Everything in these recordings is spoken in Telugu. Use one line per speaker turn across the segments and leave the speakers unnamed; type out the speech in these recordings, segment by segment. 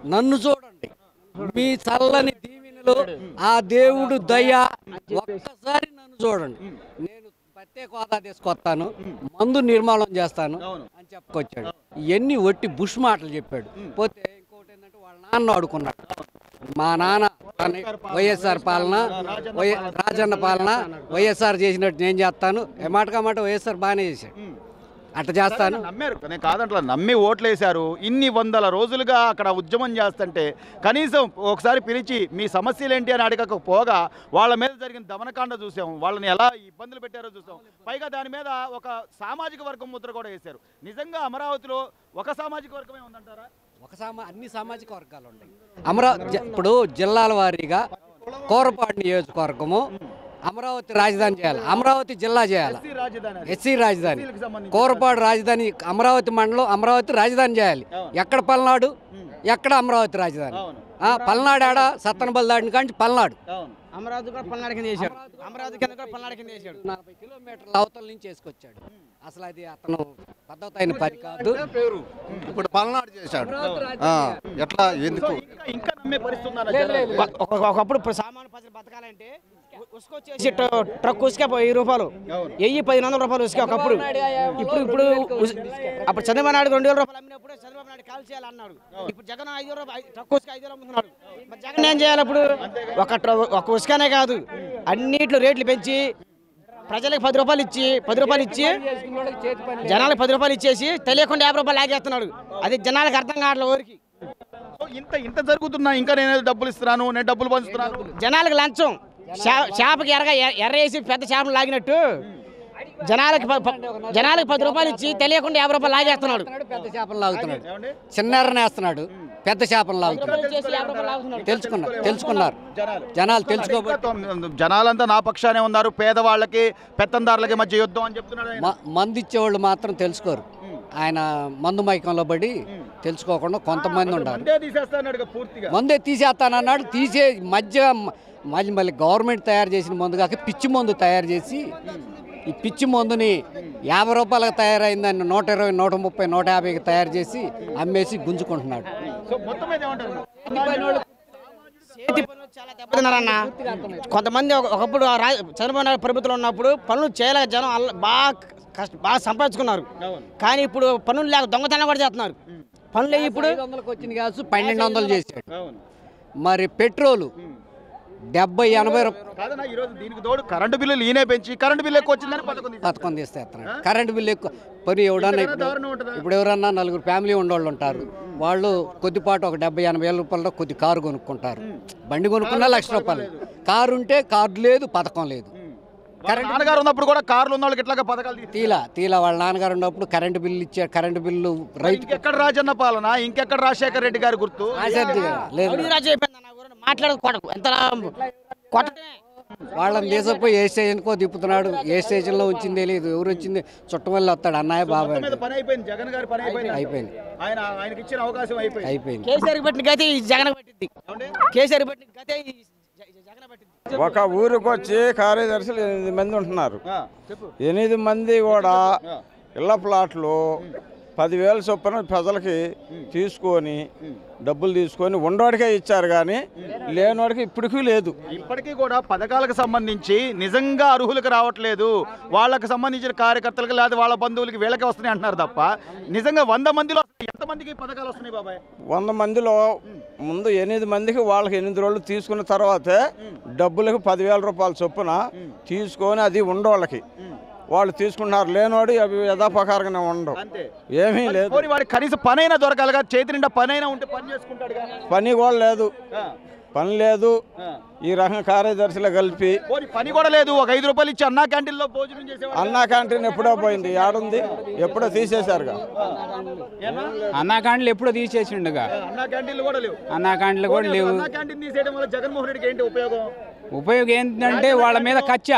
నన్ను చూడండి, మీ చల్లని దీవెనలు, ఆ దేవుడు దయ, ఒక్కసారి నన్ను చూడండి. నేను ప్రత్యేక హోదా తీసుకొస్తాను, మందు నిర్మాణం చేస్తాను అని చెప్పుకొచ్చాడు. ఇవన్నీ ఒట్టి బుష్ మాటలు చెప్పాడు. పోతే ఇంకోటి ఏంటంటే వాళ్ళ నాన్న ఆడుకున్నాడు. మా నాన్న వైఎస్ఆర్ పాలన, రాజన్న పాలన, వైఎస్ఆర్ చేసినట్టు నేను చేస్తాను. మాట వైఎస్ఆర్ బాగానే చేశాడు, అట్లా చేస్తాను.
నమ్మారు, నేను కాదంట్లా, నమ్మి ఓట్లేశారు. ఇన్ని వందల రోజులుగా అక్కడ ఉద్యమం చేస్తుంటే కనీసం ఒకసారి పిలిచి మీ సమస్యలు ఏంటి అని అడగకపోగా వాళ్ళ మీద జరిగిన దమనకాండ చూసాం, వాళ్ళని ఎలా ఇబ్బందులు పెట్టారో చూసాం. పైగా దాని మీద ఒక సామాజిక వర్గం ముద్ర కూడా వేశారు. నిజంగా అమరావతిలో ఒక సామాజిక వర్గమే ఉందంటారా?
అన్ని సామాజిక వర్గాలు ఉన్నాయి అమరావతి. ఇప్పుడు జిల్లాల వారీగా కోరపాడు నియోజకవర్గము అమరావతి రాజధాని చేయాలి, అమరావతి జిల్లా చేయాలి, ఎస్సీ రాజధాని, కోరపాడు రాజధాని, అమరావతి మండలం అమరావతి రాజధాని చేయాలి. ఎక్కడ పల్నాడు, ఎక్కడ అమరావతి రాజధాని? పల్నాడు ఆడ సత్తనబల్ దాడిని కానీ పల్నాడు,
అమరావతి కూడా పల్నాడు కింద చేశాడు. అమరావతి కింద కూడా పల్నాడు కింద చేశాడు.
40 కిలోమీటర్ల అవతల నుంచి చేసుకొచ్చాడు. అసలు అది అతను పద్ధతి అయిన పని కాదు.
ఇప్పుడు పల్నాడు చేశాడు. ఎట్లా ఎందుకు
ఇంకా నమ్మే పరిస్థితి?
ఒకప్పుడు సామాన్య ప్రజలు బతకాలంటే ఉసుకొచ్చేసి ట్రక్ ఉసుక 1000 రూపాయలు, 1000-1500 రూపాయలు ఉసుక ఒకప్పుడు. ఇప్పుడు అప్పుడు చంద్రబాబు నాయుడు 2000 రూపాయలు అమ్మినప్పుడు చంద్రబాబు నాయుడు కాల్ చేయాలన్నాడు. ఇప్పుడు జగన్ 5 రూపాయలు ట్రక్ ఉసుక 5 అమ్ముతున్నాడు. మరి జగన్ ఏం చేయాలి? ఇప్పుడు ఒక ఉసుకనే కాదు, అన్నిట్లో రేట్లు పెంచి ప్రజలకు 10 రూపాయలు ఇచ్చి జనాలకు 10 రూపాయలు ఇచ్చేసి తెలియకుండా 50 రూపాయలు లాగేస్తున్నాడు. అది జనాలకు అర్థం కావట్లేదు. ఊరికి
ఇంత జరుగుతున్నా ఇంకా నేను డబ్బులు ఇస్తున్నాను, నేను డబ్బులు పంచుతున్నాను.
జనాలకు లంచం, చేపకి ఎర్ర వేసి పెద్ద చేపలు లాగినట్టు జనాలకు 10 రూపాయలు ఇచ్చి తెలియకుండా 50 రూపాయలు లాగేస్తున్నాడు.
పెద్ద చేపలు లాగుతున్నాడు, చిన్న ఎర్రని వేస్తున్నాడు, పెద్ద చేపలు లాగుతున్నాడు. తెలుసుకున్నారు జనాలు, తెలుసుకోబట్టి
జనాలంతా నా పక్షానే ఉన్నారు. పేదవాళ్ళకి పెత్తందారులకి మధ్య యుద్ధం అని చెప్తున్నాడు.
మందు ఇచ్చేవాళ్ళు మాత్రం తెలుసుకోరు. ఆయన మందు మైకంలో పడి తెలుసుకోకుండా కొంతమంది ఉన్నారు. మందే తీసేస్తానన్నాడు. మళ్ళీ గవర్నమెంట్ తయారు చేసిన మందు కాక పిచ్చి మందు తయారు చేసి, ఈ పిచ్చి మందుని 50 రూపాయలకు తయారైందని 120, 130, 150కి తయారు చేసి అమ్మేసి గుంజుకుంటున్నాడు.
చేతి పనులు చాలా దెబ్బతిన్నారన్న. కొంతమంది ఒకప్పుడు చంద్రబాబు నాయుడు ప్రభుత్వంలో ఉన్నప్పుడు పనులు చేయలేక జనం బాగా సంపాదించుకున్నారు. కానీ ఇప్పుడు పనులు లేక దొంగతనం కూడా చేస్తున్నారు. పనులు ఇప్పుడు
500కి వచ్చిన గ్యాస్ 1200 చేశాడు. మరి పెట్రోలు 70-80
రూపాయలు. దీనికి తోడు కరెంటు బిల్లులు ఈయనే పెంచి కరెంటు బిల్లు ఎక్కువ వచ్చిందని
పథకం తీసేస్తున్నాడు. కరెంటు బిల్లు ఎక్కువ పని ఎవడన్నా ఇప్పుడు ఎవరన్నా 4 ఫ్యామిలీ ఉండేవాళ్ళు ఉంటారు. వాళ్ళు కొద్దిపాటు ఒక 70-80 వేల రూపాయలతో కొద్ది కారు కొనుక్కుంటారు. బండి కొనుక్కున్నా 1,00,000 రూపాయలు. కారు ఉంటే కార్డు లేదు, పథకం లేదు.
నాన్నగారు ఉన్నప్పుడు కూడా కార్లు ఉన్న వాళ్ళకి ఎట్లాగా పథకాలు
తీలా వాళ్ళ నాన్నగారు ఉన్నప్పుడు కరెంటు బిల్లు ఇచ్చారు. కరెంటు బిల్లు రైతు
ఎక్కడ రాజన్న పాలన, ఇంకెక్కడ రాజశేఖర రెడ్డి గారి గుర్తు
వాళ్ళని తీసుకుపోయి ఏ స్టేషన్కో తిప్పుతున్నాడు. ఏ స్టేషన్లో వచ్చింది తెలియదు, ఎవరు వచ్చింది చుట్టం వల్ల వస్తాడు. అన్నయ్య బాబాయ్
జగన్ గారి పని
అయిపోయింది.
ఆయనకి ఇచ్చిన అవకాశం
అయిపోయింది.
కేసీఆర్ పట్టిన గతే జగన్ పట్టింది. కేసీఆర్ పట్టిన గతే జగన్ పట్టింది.
ఒక ఊరికి వచ్చి కార్యదర్శులు 8 మంది ఉంటున్నారు. 8 మంది కూడా ఇళ్ల ప్లాట్లు 10,000 చొప్పున ప్రజలకి తీసుకొని డబ్బులు తీసుకొని ఉండవాడికే ఇచ్చారు, కానీ లేనివాడికి ఇప్పటికీ లేదు.
ఇప్పటికీ కూడా పథకాలకు సంబంధించి నిజంగా అర్హులకు రావట్లేదు. వాళ్ళకి సంబంధించిన కార్యకర్తలకు లేదా వాళ్ళ బంధువులకి వీళ్ళకి వస్తున్నాయి అంటున్నారు తప్ప నిజంగా 100 మందిలో ఎంతమందికి పథకాలు వస్తున్నాయి బాబాయ్?
100 మందిలో ముందు 8 మందికి వాళ్ళకి 8 రోజులు తీసుకున్న తర్వాతే డబ్బులకు 10,000 రూపాయల చొప్పున తీసుకొని అది ఉండవాళ్ళకి వాళ్ళు తీసుకుంటున్నారు. లేనివాడు అవి యథాపకారంగానే ఉండవు, ఏమీ లేదు.
వాడికి కనీసం పనైనా దొరకాలిగా, చేతి నిండా పనైనా ఉంటే పని చేసుకుంటాడు.
పని కూడా లేదు, పని లేదు. ఈ రకం కార్యదర్శులు కలిపి
పని కూడా లేదు. ఒక 5 రూపాయలు ఇచ్చి అన్నా క్యాంటీన్లో భోజనం చేసేవాడు.
అన్నా క్యాంటీన్ ఎప్పుడో పోయింది, ఏడుంది, ఎప్పుడో తీసేశారుగా.
అన్నా క్యాంటీన్లు ఎప్పుడో తీసేసిండుగా.
అన్నా క్యాంటీన్లు కూడా లేవు.
అన్నా క్యాంటీన్లు కూడా లేవు.
అన్నా క్యాంటీన్ తీసేయడం వల్ల జగన్మోహన్ రెడ్డికి ఏంటి ఉపయోగం?
ఉపయోగం ఏంటంటే వాళ్ళ మీద కచ్చా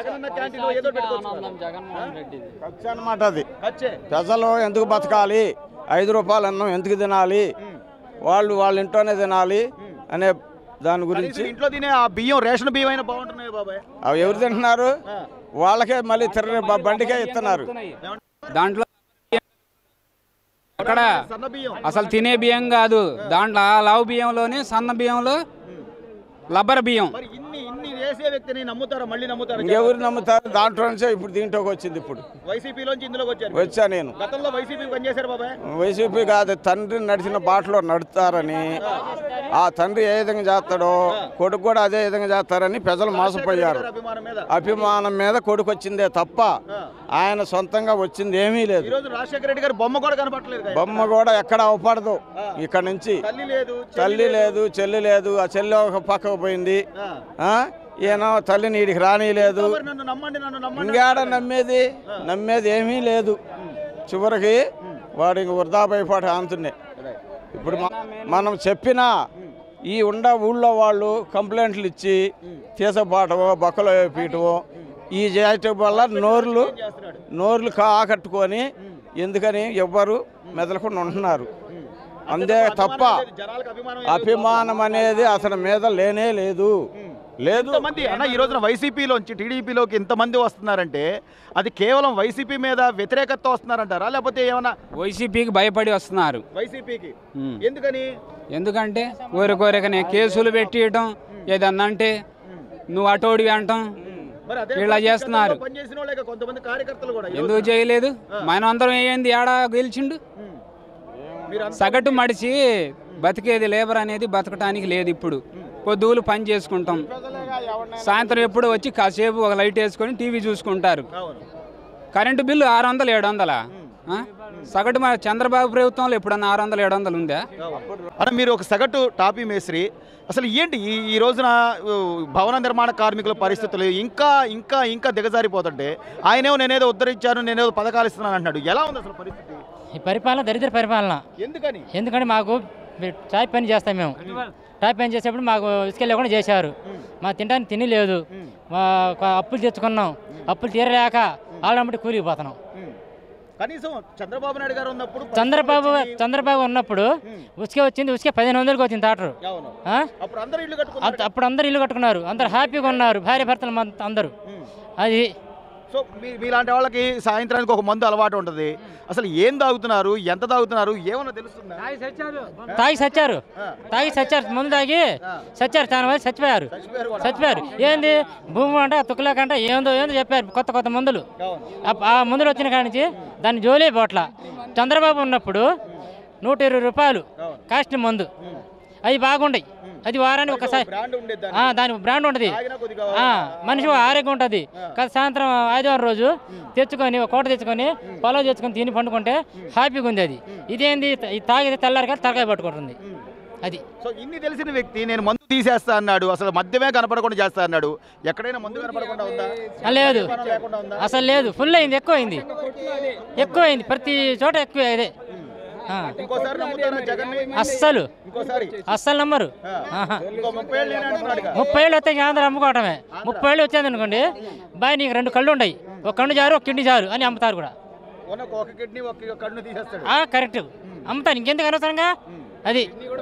అనమాట. అది ప్రజలు ఎందుకు బతకాలి, 5 రూపాయలు అన్నం ఎందుకు తినాలి, వాళ్ళ ఇంట్లోనే తినాలి అనే దాని గురించి.
ఇంట్లో తినే ఆ బియ్యం రేషన్ బియ్యం అయినా బాగుంటున్నాయి బాబాయ్.
అవి ఎవరు తింటున్నారు? వాళ్ళకే మళ్ళీ బండికే ఇస్తున్నారు.
దాంట్లో అక్కడ
సన్న బియ్యం
అసలు తినే బియ్యం కాదు, దాంట్లో ఆ లావు బియ్యంలోనే సన్న బియ్యంలో లబ్బర్ బియ్యం.
మరి ఇన్ని వేసే వ్యక్తిని నమ్ముతారా? మళ్ళీ నమ్ముతారా?
ఇంకెవరు నమ్ముతారు? దాంట్లో నుంచే ఇప్పుడు దీంట్లోకి వచ్చింది. ఇప్పుడు
వైసీపీలోంచి ఇందులోకి వచ్చారు.
వచ్చా నేను.
గతంలో వైసీపీ పనిచేశారు బాబాయ్.
వైసీపీ కాదు, తండ్రి నడిచిన బాటలో నడుస్తారని, ఆ తండ్రి ఏ విధంగా చేస్తాడో కొడుకు కూడా అదే విధంగా చేస్తారని ప్రజలు మోసపోయారు. అభిమానం మీద కొడుకు వచ్చిందే తప్ప ఆయన సొంతంగా వచ్చింది ఏమీ లేదు.
ఈ రోజు రాజశేఖర రెడ్డి గారు బొమ్మ కూడా కనపడలేదు.
బొమ్మ కూడా ఎక్కడ అవపడదు. ఇక్కడ నుంచి తల్లి లేదు, చెల్లి లేదు. ఆ చెల్లి ఒక పక్కకు పోయింది. ఈయన తల్లిని వీడికి రానిలేదు. ఇంకేడ నమ్మేది ఏమీ లేదు. చివరికి వాడు ఇంక వృధాపైపాటు అంతుండే. ఇప్పుడు మనం చెప్పినా ఈ ఊళ్ళో వాళ్ళు కంప్లైంట్లు ఇచ్చి తీసపాటమో బొక్కలో పీయటమో ఈ చేయటం వల్ల నోర్లు ఆకట్టుకొని ఎందుకని ఎవ్వరు మెదలకుండా ఉంటున్నారు. అంతే తప్ప అభిమానం అనేది అతని మీద లేనే లేదు.
అన్న ఈ రోజున వైసీపీలోంచి టీడీపీలోకి ఇంతమంది వస్తున్నారంటే అది కేవలం వైసీపీ మీద వ్యతిరేకత వస్తున్నారంటారా, లేకపోతే ఏమన్నా
వైసీపీకి భయపడి వస్తున్నారు?
వైసీపీకి
ఎందుకంటే కోరికనే కేసులు పెట్టియటం, ఏదన్నా అంటే నువ్వు అటోడివి అంటాం, ఇలా చేస్తున్నారు. ఎందుకు చేయలేదు? మనం అందరం ఏంది ఏడా గెలిచిండు? సగటు మడిచి బతికేది లేబర్ అనేది బతకటానికి లేదు. ఇప్పుడు పొద్దుగులు పని చేసుకుంటాం, సాయంత్రం ఎప్పుడు వచ్చి కాసేపు ఒక లైట్ వేసుకొని టీవీ చూసుకుంటారు. Current bill 600 700. సగటు మన చంద్రబాబు ప్రభుత్వంలో ఎప్పుడన్నా 600 700 ఉందా?
అన్న మీరు ఒక సగటు టాపీ మేస్త్రి, అసలు ఏంటి ఈ రోజున భవన నిర్మాణ కార్మికుల పరిస్థితులు ఇంకా ఇంకా ఇంకా దిగజారిపోతుంటే ఆయనేమో నేనేదో ఉద్ధరించాను, నేనేదో పథకాలు ఇస్తున్నాను అంటున్నాడు. ఎలా ఉంది అసలు పరిస్థితి?
ఈ పరిపాలన దరిద్ర పరిపాలన. ఎందుకంటే మాకు టాప్ పని చేస్తాం మేము. టాప్ పని చేసేప్పుడు మాకు ఇసుక లేకుండా చేశారు. మా తినడానికి తిని లేదు. మా అప్పులు తెచ్చుకున్నాం, అప్పులు తీరలేక ఆడబట్టి కూలిపోతున్నాం.
కనీసం చంద్రబాబు నాయుడు గారు ఉన్నప్పుడు
చంద్రబాబు ఉన్నప్పుడు ఉసుక వచ్చింది, ఉసుక 1500కి వచ్చింది టాటర్. అప్పుడు అందరు ఇల్లు కట్టుకున్నారు, అందరు హ్యాపీగా ఉన్నారు, భార్య భర్తలు అందరూ. అది
సో మీలాంటి వాళ్ళకి సాయంత్రానికి ఒక మందు అలవాటు ఉంటుంది. అసలు ఏం తాగుతున్నారు, ఎంత తాగుతున్నారు, ఏమన్నా తెలుస్తుందా?
తాగి సచ్చారు, ముందు తాగి సచ్చారు. చాలా మంది చచ్చిపోయారు. ఏంది భూమి అంట తుక్కలేకంట ఏందో చెప్పారు. కొత్త మందులు, ఆ మందులు వచ్చిన కాడి నుంచి దాన్ని జోలే పోట్ల. చంద్రబాబు ఉన్నప్పుడు 120 రూపాయలు కాస్ట్ మందు, అవి బాగుండయి. అది వారానికి ఒకసారి దానికి బ్రాండ్ ఉంటుంది, మనిషి ఆరోగ్యం ఉంటుంది. సాయంత్రం ఆదివారం రోజు తెచ్చుకొని ఒక కోట తెచ్చుకొని పొలం తెచ్చుకొని తిని పండుకుంటే హ్యాపీగా ఉంది. అది ఇదేంది తాగితే తెల్లారిగా తలకాయ పట్టుకుంటుంది. అది
సో ఇన్ని తెలిసిన వ్యక్తి నేను మందు తీసేస్తా అన్నాడు, అసలు మద్యమే కనపడకుండా చేస్తా అన్నాడు. ఎక్కడైనా మందు కనపడకుండా ఉందా?
లేదు, అసలు లేదు. ఫుల్ అయింది, ఎక్కువైంది, ప్రతి చోట ఎక్కువ. అదే అస్సలు నమ్మరు. 30 ఏళ్ళు వస్తే ఆంధ్ర అమ్ముకోవటమే. 30 ఏళ్ళు వచ్చేది అనుకోండి, బాయ్ నీకు 2 కళ్ళు ఉన్నాయి, ఒక కన్ను చారు ఒక కిడ్నీ చారు అని అమ్ముతారు కూడా. కరెక్ట్, అమ్ముతాను. ఇంకెందుకు అనవసరంగా అది.